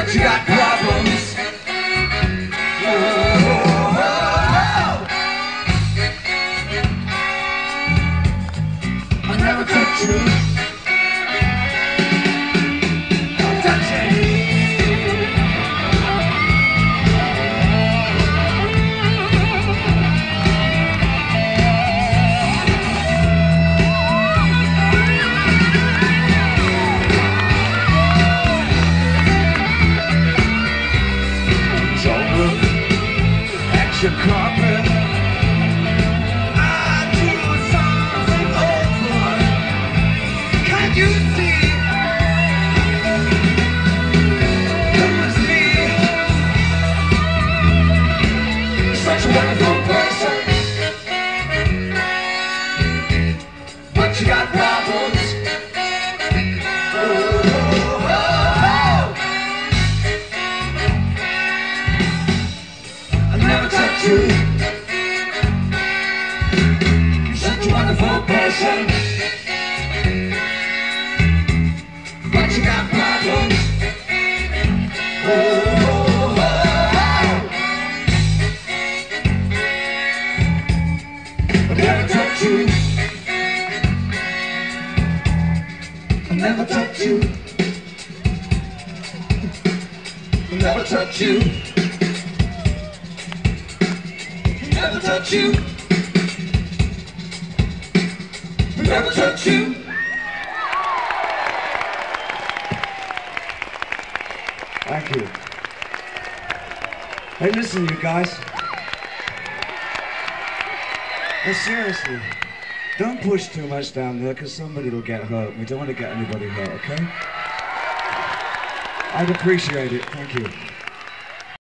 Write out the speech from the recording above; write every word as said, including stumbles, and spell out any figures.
but you got problems. Oh, oh, oh, oh. I never touch you. Don't touch me. Action carpet. I do something over. Can't you see? It was me. Such a wonderful person, but you got problems. Oh, oh, oh, oh. I never touch you. Such a wonderful person, but you got problems. Oh, oh, oh, oh. I never touch you. I never touch you. I never touch you. Never touch you. Never touch you. Thank you. Hey, listen, you guys. Hey, seriously, don't push too much down there, because somebody will get hurt. We don't want to get anybody hurt, okay? I'd appreciate it. Thank you.